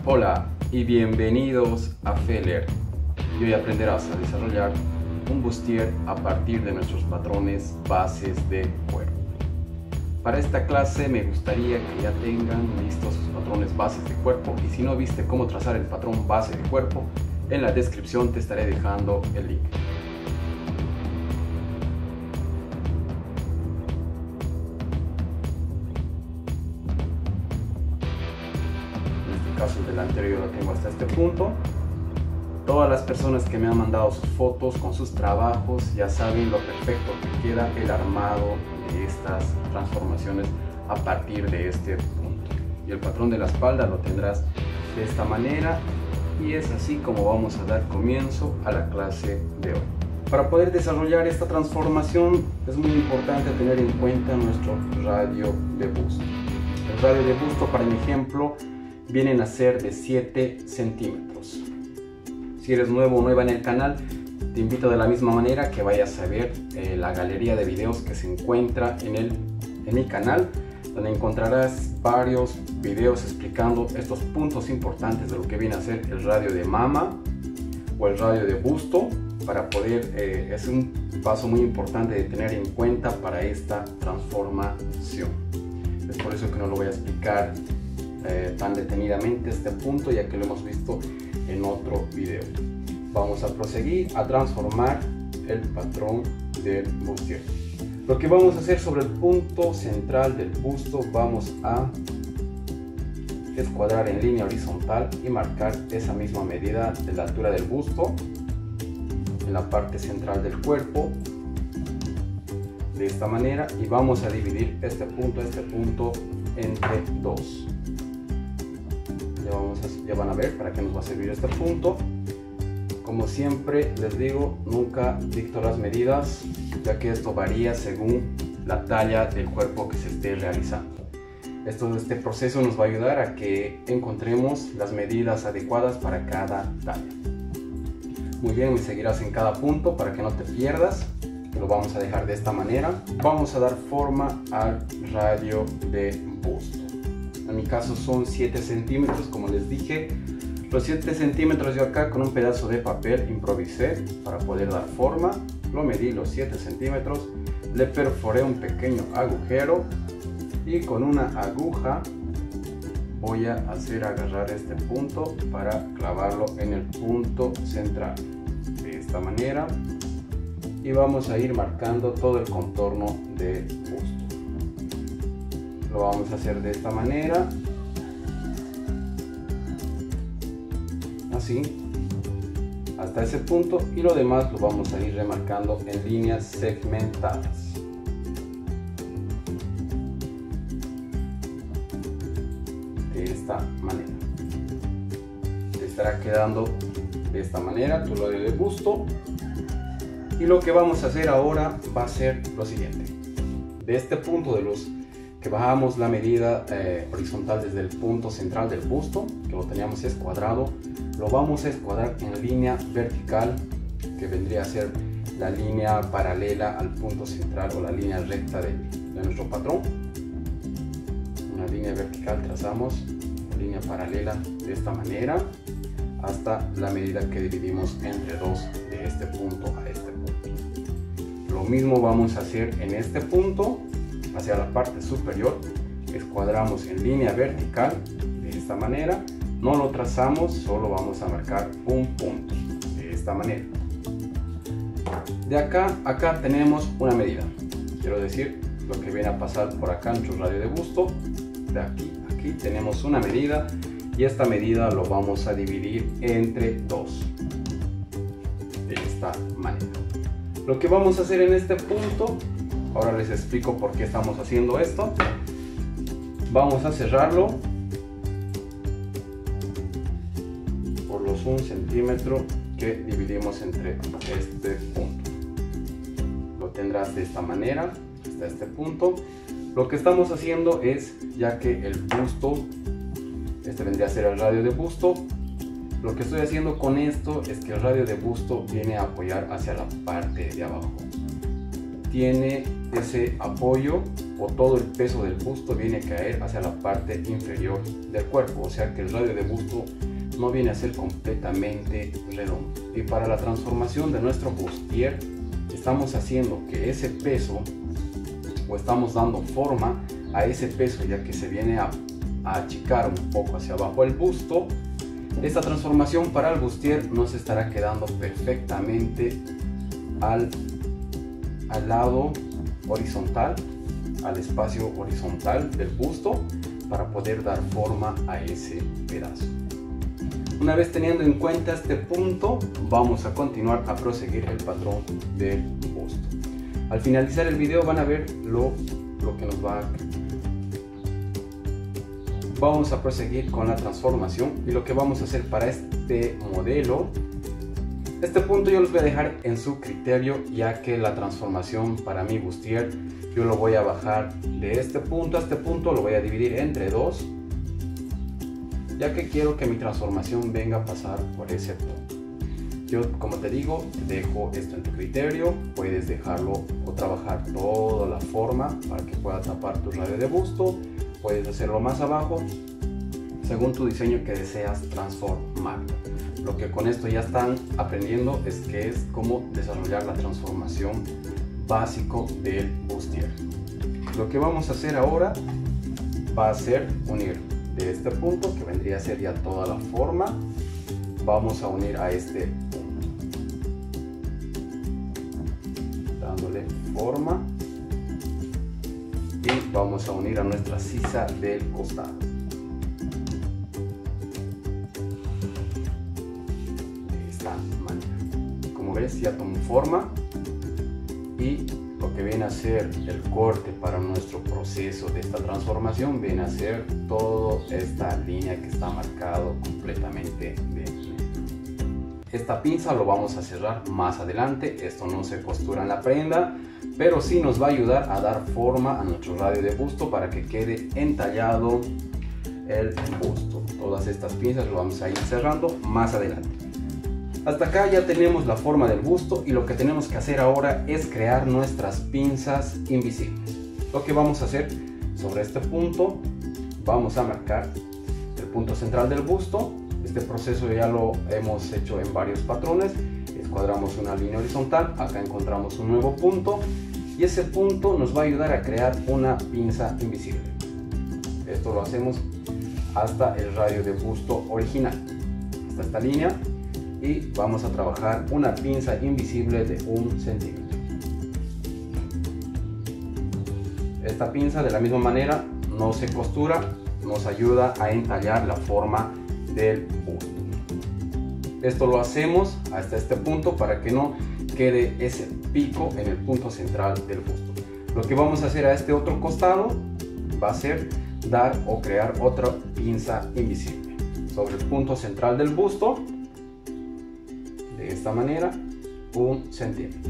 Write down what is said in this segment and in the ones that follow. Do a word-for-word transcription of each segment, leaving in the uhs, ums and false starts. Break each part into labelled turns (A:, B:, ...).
A: Hola y bienvenidos a Feller, y hoy aprenderás a desarrollar un bustier a partir de nuestros patrones bases de cuerpo. Para esta clase me gustaría que ya tengan listos sus patrones bases de cuerpo, y si no viste cómo trazar el patrón base de cuerpo, en la descripción te estaré dejando el link. Caso del anterior lo tengo hasta este punto. Todas las personas que me han mandado sus fotos con sus trabajos ya saben lo perfecto que queda el armado de estas transformaciones a partir de este punto. Y el patrón de la espalda lo tendrás de esta manera, y es así como vamos a dar comienzo a la clase de hoy. Para poder desarrollar esta transformación es muy importante tener en cuenta nuestro radio de busto. El radio de busto, para mi ejemplo, vienen a ser de siete centímetros. Si eres nuevo o nueva en el canal, te invito de la misma manera que vayas a ver eh, la galería de videos que se encuentra en, el, en mi canal, donde encontrarás varios videos explicando estos puntos importantes de lo que viene a ser el radio de mama o el radio de busto, para poder, eh, es un paso muy importante de tener en cuenta para esta transformación. Es por eso que no lo voy a explicar Eh, tan detenidamente este punto, ya que lo hemos visto en otro video. Vamos a proseguir a transformar el patrón del bustier. Lo que vamos a hacer sobre el punto central del busto, vamos a escuadrar en línea horizontal y marcar esa misma medida de la altura del busto en la parte central del cuerpo, de esta manera, y vamos a dividir este punto, este punto entre dos. Ya, vamos a, ya van a ver para qué nos va a servir este punto. Como siempre les digo, nunca dicto las medidas, ya que esto varía según la talla del cuerpo que se esté realizando. Esto, este proceso nos va a ayudar a que encontremos las medidas adecuadas para cada talla. Muy bien, me seguirás en cada punto para que no te pierdas. Lo vamos a dejar de esta manera. Vamos a dar forma al radio de busto. En mi caso son siete centímetros, como les dije. Los siete centímetros yo acá con un pedazo de papel improvisé para poder dar forma. Lo medí los siete centímetros, le perforé un pequeño agujero y con una aguja voy a hacer agarrar este punto para clavarlo en el punto central. De esta manera. Y vamos a ir marcando todo el contorno del busto. Lo vamos a hacer de esta manera, así, hasta ese punto, y lo demás lo vamos a ir remarcando en líneas segmentadas. De esta manera. Te estará quedando de esta manera tu radio de busto. Y lo que vamos a hacer ahora va a ser lo siguiente. De este punto de los que bajamos la medida eh, horizontal desde el punto central del busto, que lo teníamos escuadrado, lo vamos a escuadrar en línea vertical, que vendría a ser la línea paralela al punto central o la línea recta de, de nuestro patrón. Una línea vertical trazamos, una línea paralela de esta manera, hasta la medida que dividimos entre dos de este punto a este punto. Lo mismo vamos a hacer en este punto. Hacia la parte superior, escuadramos en línea vertical de esta manera, no lo trazamos, solo vamos a marcar un punto de esta manera. De acá a acá tenemos una medida, quiero decir lo que viene a pasar por acá en nuestro radio de busto. De aquí a aquí tenemos una medida, y esta medida lo vamos a dividir entre dos de esta manera. Lo que vamos a hacer en este punto, ahora les explico por qué estamos haciendo esto. Vamos a cerrarlo por los un centímetro que dividimos entre este punto. Lo tendrás de esta manera hasta este punto. Lo que estamos haciendo es, ya que el busto, este vendría a ser el radio de busto, lo que estoy haciendo con esto es que el radio de busto viene a apoyar hacia la parte de abajo. Tiene ese apoyo o todo el peso del busto viene a caer hacia la parte inferior del cuerpo, o sea que el radio de busto no viene a ser completamente redondo. Y para la transformación de nuestro bustier estamos haciendo que ese peso, o estamos dando forma a ese peso, ya que se viene a, a achicar un poco hacia abajo el busto. Esta transformación para el bustier nos estará quedando perfectamente al, al lado horizontal, al espacio horizontal del busto, para poder dar forma a ese pedazo. Una vez teniendo en cuenta este punto, vamos a continuar a proseguir el patrón del busto. Al finalizar el video van a ver lo, lo que nos va a... Vamos a proseguir con la transformación, y lo que vamos a hacer para este modelo, este punto yo los voy a dejar en su criterio, ya que la transformación para mi bustier yo lo voy a bajar de este punto a este punto, lo voy a dividir entre dos, ya que quiero que mi transformación venga a pasar por ese punto. Yo, como te digo, dejo esto en tu criterio, puedes dejarlo o trabajar toda la forma para que pueda tapar tu radio de busto, puedes hacerlo más abajo, según tu diseño que deseas transformar. Lo que con esto ya están aprendiendo es que es cómo desarrollar la transformación básico del bustier. Lo que vamos a hacer ahora va a ser unir de este punto, que vendría a ser ya toda la forma, vamos a unir a este punto, dándole forma, y vamos a unir a nuestra sisa del costado. De esta manera, como ves ya tomó forma, y lo que viene a ser el corte para nuestro proceso de esta transformación viene a ser toda esta línea que está marcado completamente de negro. Esta pinza lo vamos a cerrar más adelante, esto no se costura en la prenda, pero sí nos va a ayudar a dar forma a nuestro radio de busto para que quede entallado el busto. Todas estas pinzas lo vamos a ir cerrando más adelante. Hasta acá ya tenemos la forma del busto, y lo que tenemos que hacer ahora es crear nuestras pinzas invisibles. Lo que vamos a hacer sobre este punto, vamos a marcar el punto central del busto. Este proceso ya lo hemos hecho en varios patrones. Escuadramos una línea horizontal, acá encontramos un nuevo punto, y ese punto nos va a ayudar a crear una pinza invisible. Esto lo hacemos hasta el radio de busto original, hasta esta línea. Y vamos a trabajar una pinza invisible de un centímetro. Esta pinza, de la misma manera, no se costura, nos ayuda a entallar la forma del busto. Esto lo hacemos hasta este punto para que no quede ese pico en el punto central del busto. Lo que vamos a hacer a este otro costado va a ser dar o crear otra pinza invisible sobre el punto central del busto. De esta manera, un centímetro.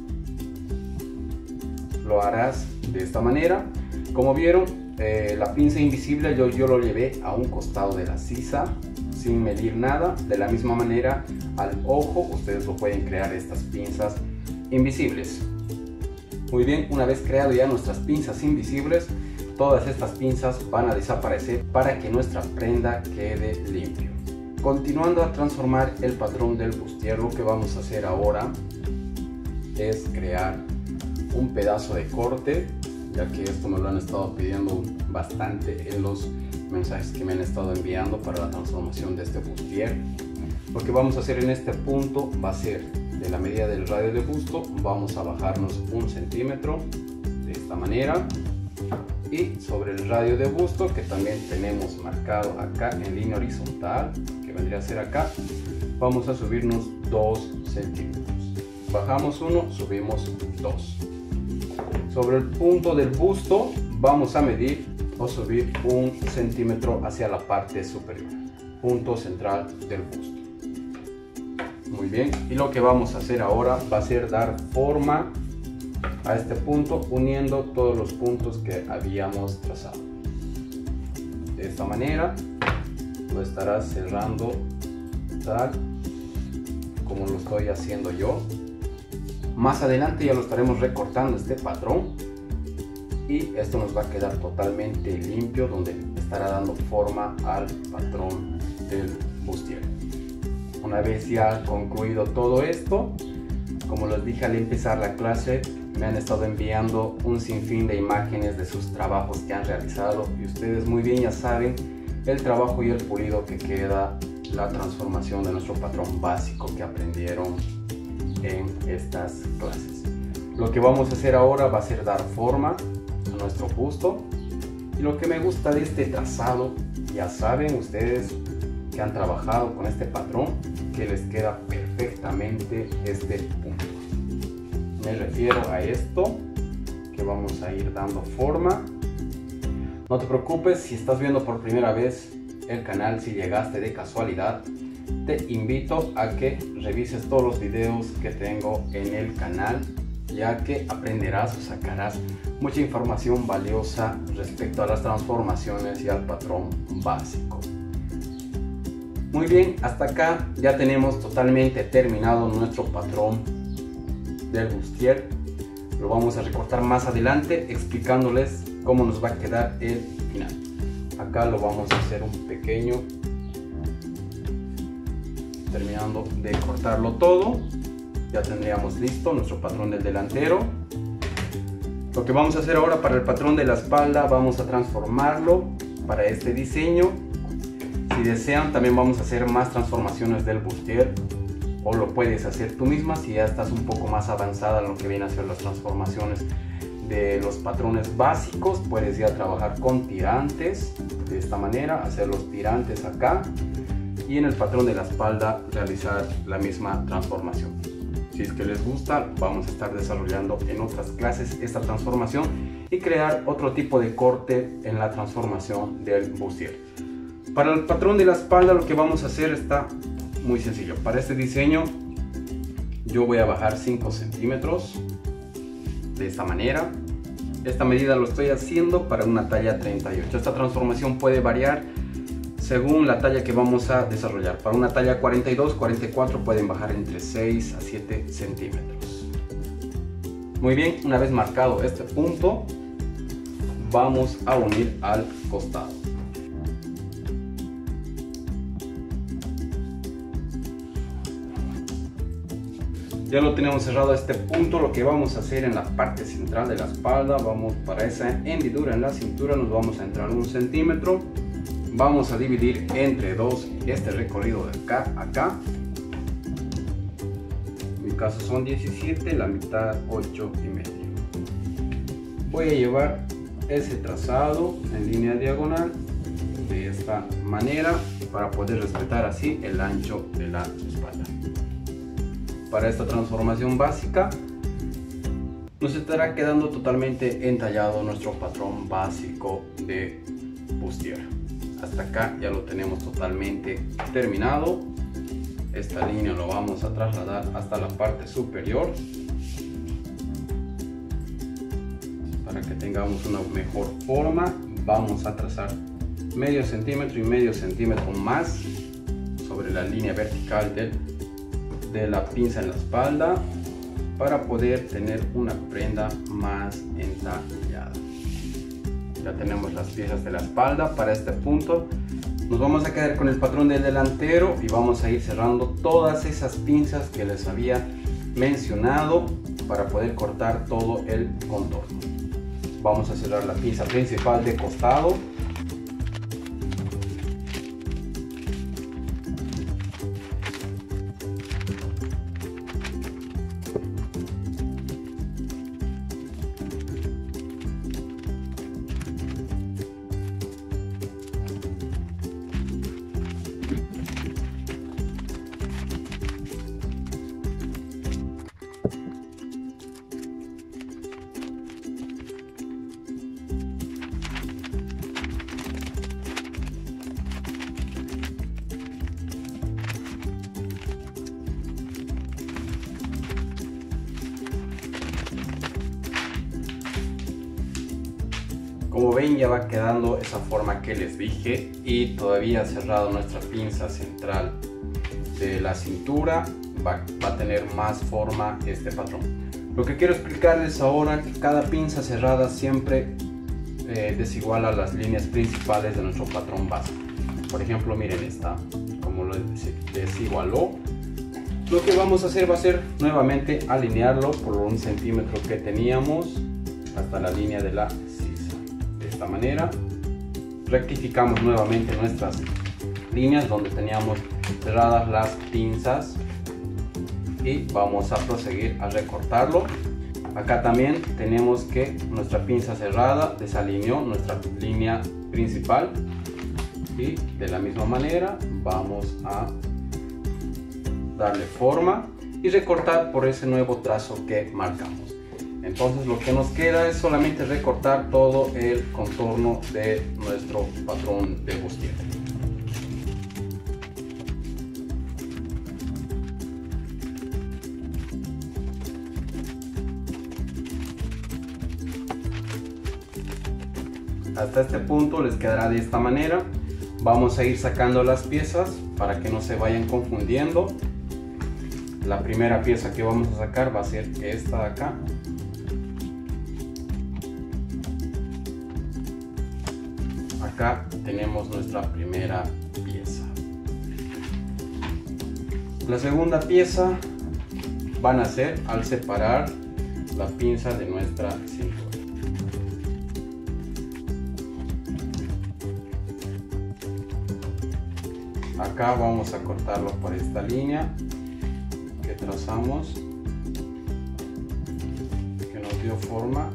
A: Lo harás de esta manera. Como vieron, eh, la pinza invisible yo, yo lo llevé a un costado de la sisa sin medir nada. De la misma manera, al ojo ustedes lo pueden crear, estas pinzas invisibles. Muy bien, una vez creado ya nuestras pinzas invisibles, todas estas pinzas van a desaparecer para que nuestra prenda quede limpia. Continuando a transformar el patrón del bustier, lo que vamos a hacer ahora es crear un pedazo de corte, ya que esto me lo han estado pidiendo bastante en los mensajes que me han estado enviando para la transformación de este bustier. Lo que vamos a hacer en este punto va a ser, de la medida del radio de busto, vamos a bajarnos un centímetro de esta manera, y sobre el radio de busto, que también tenemos marcado acá en línea horizontal, que vendría a ser acá, vamos a subirnos dos centímetros. Bajamos uno, subimos dos. Sobre el punto del busto vamos a medir o subir un centímetro hacia la parte superior, punto central del busto. Muy bien, y lo que vamos a hacer ahora va a ser dar forma a este punto uniendo todos los puntos que habíamos trazado. De esta manera lo estarás cerrando tal como lo estoy haciendo yo. Más adelante ya lo estaremos recortando este patrón, y esto nos va a quedar totalmente limpio, donde estará dando forma al patrón del bustier. Una vez ya concluido todo esto, como les dije al empezar la clase, me han estado enviando un sinfín de imágenes de sus trabajos que han realizado y ustedes muy bien ya saben el trabajo y el pulido que queda la transformación de nuestro patrón básico que aprendieron en estas clases. Lo que vamos a hacer ahora va a ser dar forma a nuestro busto, y lo que me gusta de este trazado, ya saben ustedes que han trabajado con este patrón, que les queda perfectamente este punto. Me refiero a esto que vamos a ir dando forma. No te preocupes si estás viendo por primera vez el canal, si llegaste de casualidad, te invito a que revises todos los videos que tengo en el canal, ya que aprenderás o sacarás mucha información valiosa respecto a las transformaciones y al patrón básico. Muy bien, hasta acá ya tenemos totalmente terminado nuestro patrón del bustier. Lo vamos a recortar más adelante explicándoles cómo nos va a quedar el final. Acá lo vamos a hacer un pequeño, terminando de cortarlo todo. Ya tendríamos listo nuestro patrón del delantero. Lo que vamos a hacer ahora para el patrón de la espalda, vamos a transformarlo para este diseño. Si desean, también vamos a hacer más transformaciones del bustier, o lo puedes hacer tú misma si ya estás un poco más avanzada en lo que viene a ser las transformaciones de los patrones básicos. Puedes ya trabajar con tirantes de esta manera, hacer los tirantes acá, y en el patrón de la espalda realizar la misma transformación. Si es que les gusta, vamos a estar desarrollando en otras clases esta transformación y crear otro tipo de corte en la transformación del bustier. Para el patrón de la espalda lo que vamos a hacer está muy sencillo. Para este diseño yo voy a bajar cinco centímetros de esta manera. Esta medida lo estoy haciendo para una talla treinta y ocho. Esta transformación puede variar según la talla que vamos a desarrollar. Para una talla cuarenta y dos, cuarenta y cuatro pueden bajar entre seis a siete centímetros. Muy bien, una vez marcado este punto, vamos a unir al costado. Ya lo tenemos cerrado a este punto. Lo que vamos a hacer en la parte central de la espalda, vamos para esa hendidura en la cintura, nos vamos a entrar un centímetro. Vamos a dividir entre dos este recorrido de acá a acá. En mi caso son diecisiete, la mitad ocho y medio. Voy a llevar ese trazado en línea diagonal de esta manera para poder respetar así el ancho de la espalda. Para esta transformación básica nos estará quedando totalmente entallado nuestro patrón básico de bustier. Hasta acá ya lo tenemos totalmente terminado. Esta línea lo vamos a trasladar hasta la parte superior para que tengamos una mejor forma. Vamos a trazar medio centímetro y medio centímetro más sobre la línea vertical del de la pinza en la espalda para poder tener una prenda más entallada. Ya tenemos las piezas de la espalda. Para este punto nos vamos a quedar con el patrón del delantero y vamos a ir cerrando todas esas pinzas que les había mencionado para poder cortar todo el contorno. Vamos a cerrar la pinza principal de costado. Como ven, ya va quedando esa forma que les dije y todavía cerrado nuestra pinza central de la cintura va, va a tener más forma este patrón. Lo que quiero explicarles ahora es que cada pinza cerrada siempre eh, desiguala las líneas principales de nuestro patrón base. Por ejemplo, miren esta, como lo desigualó. Lo que vamos a hacer va a ser nuevamente alinearlo por un centímetro que teníamos hasta la línea de la sisa. De esta manera rectificamos nuevamente nuestras líneas donde teníamos cerradas las pinzas y vamos a proseguir a recortarlo. Acá también tenemos que nuestra pinza cerrada desalineó nuestra línea principal y de la misma manera vamos a darle forma y recortar por ese nuevo trazo que marcamos. Entonces lo que nos queda es solamente recortar todo el contorno de nuestro patrón de bustier. Hasta este punto les quedará de esta manera. Vamos a ir sacando las piezas para que no se vayan confundiendo. La primera pieza que vamos a sacar va a ser esta de acá. Acá tenemos nuestra primera pieza. La segunda pieza van a ser al separar la pinza de nuestra cintura. Acá vamos a cortarlo por esta línea que trazamos, que nos dio forma.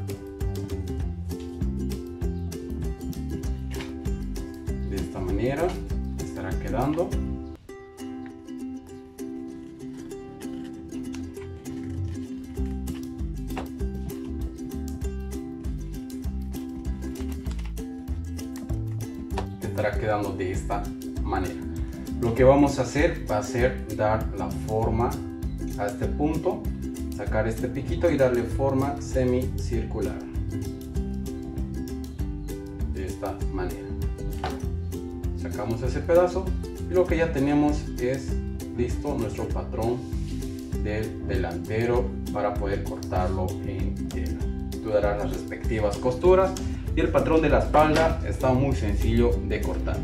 A: De esta manera estará quedando. Estará quedando de esta manera. Lo que vamos a hacer va a ser dar la forma a este punto, sacar este piquito y darle forma semicircular. De esta manera. Sacamos ese pedazo y lo que ya tenemos es listo nuestro patrón del delantero para poder cortarlo en tela. Tú darás las respectivas costuras y el patrón de la espalda está muy sencillo de cortar.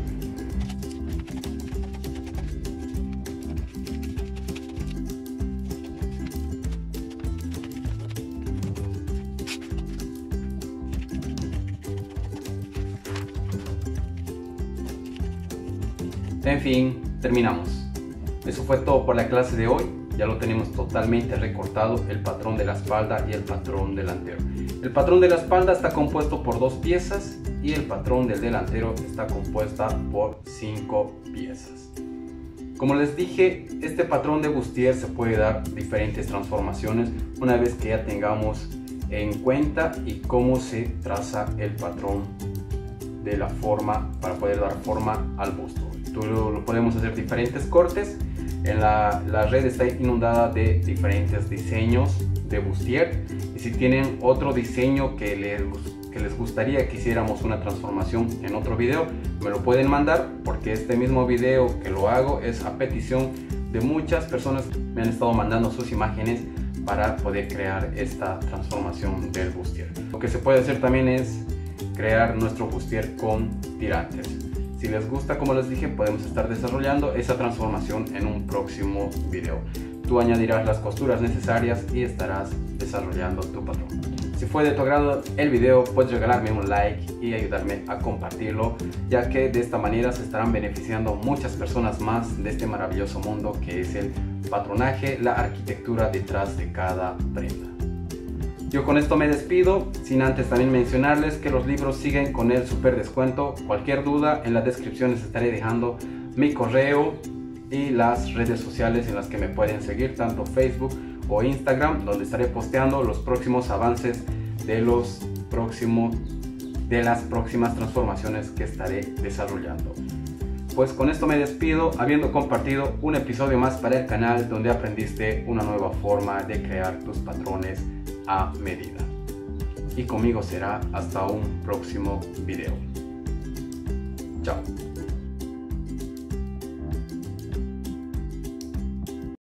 A: En fin, terminamos. Eso fue todo por la clase de hoy. Ya lo tenemos totalmente recortado, el patrón de la espalda y el patrón delantero. El patrón de la espalda está compuesto por dos piezas y el patrón del delantero está compuesta por cinco piezas. Como les dije, este patrón de bustier se puede dar diferentes transformaciones una vez que ya tengamos en cuenta y cómo se traza el patrón de la forma para poder dar forma al busto. Tú lo, lo podemos hacer diferentes cortes. En la, la red está inundada de diferentes diseños de bustier y si tienen otro diseño que les, que les gustaría que hiciéramos una transformación en otro video, me lo pueden mandar, porque este mismo video que lo hago es a petición de muchas personas que me han estado mandando sus imágenes para poder crear esta transformación del bustier. Lo que se puede hacer también es crear nuestro bustier con tirantes. Si les gusta, como les dije, podemos estar desarrollando esa transformación en un próximo video. Tú añadirás las costuras necesarias y estarás desarrollando tu patrón. Si fue de tu agrado el video, puedes regalarme un like y ayudarme a compartirlo, ya que de esta manera se estarán beneficiando muchas personas más de este maravilloso mundo que es el patronaje, la arquitectura detrás de cada prenda. Yo con esto me despido, sin antes también mencionarles que los libros siguen con el super descuento. Cualquier duda, en la descripción les estaré dejando mi correo y las redes sociales en las que me pueden seguir, tanto Facebook o Instagram, donde estaré posteando los próximos avances de, los próximos, de las próximas transformaciones que estaré desarrollando. Pues con esto me despido, habiendo compartido un episodio más para el canal donde aprendiste una nueva forma de crear tus patrones a medida. Y conmigo será hasta un próximo video. Chao.